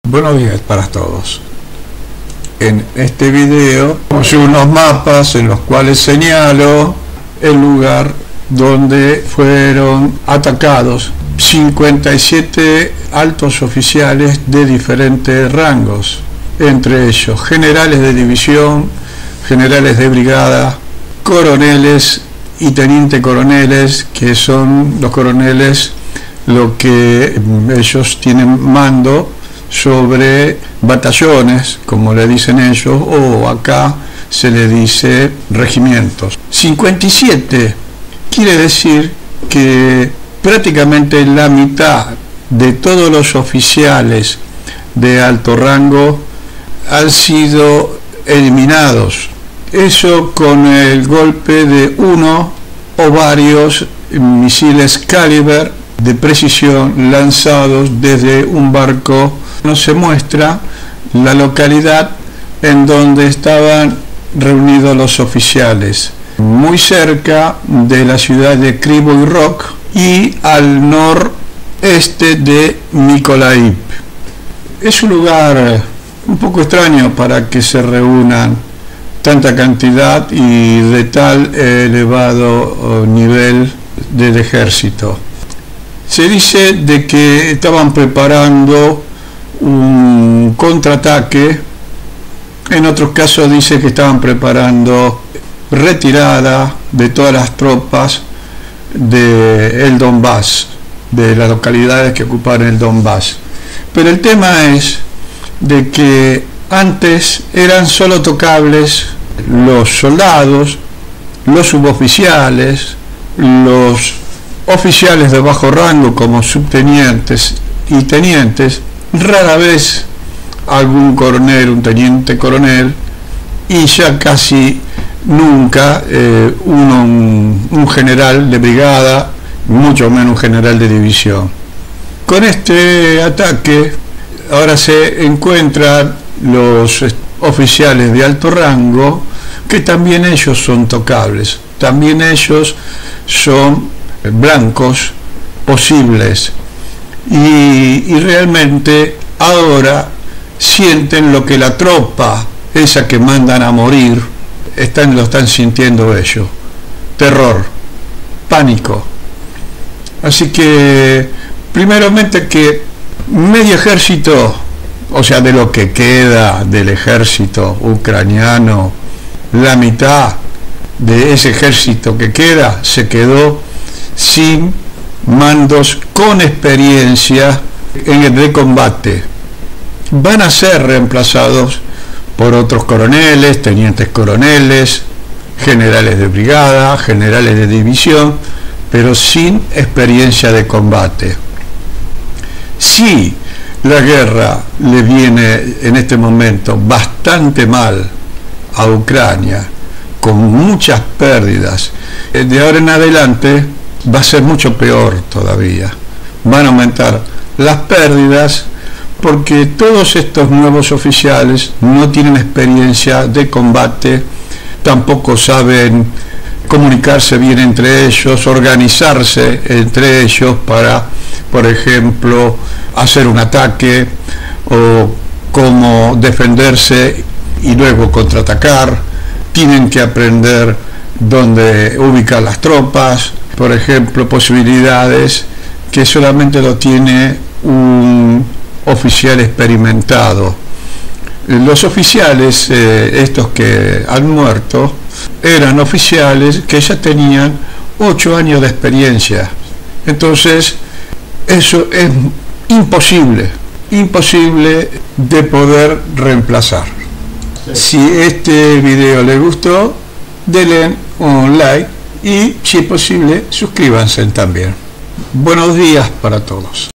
Buenos días para todos. En este video puse unos mapas en los cuales señalo el lugar donde fueron atacados 57 altos oficiales de diferentes rangos, entre ellos generales de división, generales de brigada, coroneles y teniente coroneles, que son los coroneles lo que ellos tienen mando sobre batallones, como le dicen ellos, o acá se le dice regimientos. 57 quiere decir que prácticamente la mitad de todos los oficiales de alto rango han sido eliminados. Eso con el golpe de uno o varios misiles Caliber de precisión lanzados desde un barco. No se muestra la localidad en donde estaban reunidos los oficiales, muy cerca de la ciudad de Kryvyi Rog y al noreste de Mykolaiv. Es un lugar un poco extraño para que se reúnan tanta cantidad y de tal elevado nivel del ejército. Se dice de que estaban preparando un contraataque, en otros casos dice que estaban preparando retirada de todas las tropas del Donbass, de las localidades que ocupan el Donbass. Pero el tema es de que antes eran solo tocables los soldados, los suboficiales, los oficiales de bajo rango como subtenientes y tenientes, rara vez algún coronel, un teniente coronel, y ya casi nunca un general de brigada, mucho menos un general de división. Con este ataque ahora se encuentran los oficiales de alto rango, que también ellos son tocables, también ellos son blancos posibles, y realmente ahora sienten lo que la tropa, esa que mandan a morir, lo están sintiendo ellos: terror, pánico. Así que primeramente que medio ejército, o sea, de lo que queda del ejército ucraniano, la mitad de ese ejército que queda se quedó sin mandos con experiencia de combate. Van a ser reemplazados por otros coroneles, tenientes coroneles, generales de brigada, generales de división, pero sin experiencia de combate. Si la guerra le viene en este momento bastante mal a Ucrania, con muchas pérdidas, de ahora en adelante va a ser mucho peor todavía. Van a aumentar las pérdidas porque todos estos nuevos oficiales no tienen experiencia de combate, tampoco saben comunicarse bien entre ellos, organizarse entre ellos para, por ejemplo, hacer un ataque o cómo defenderse y luego contraatacar. Tienen que aprender dónde ubicar las tropas, por ejemplo, posibilidades que solamente lo tiene un oficial experimentado. Los oficiales, estos que han muerto, eran oficiales que ya tenían 8 años de experiencia. Entonces, eso es imposible de poder reemplazar. Si este video les gustó, denle un like y, si es posible, suscríbanse también. Buenos días para todos.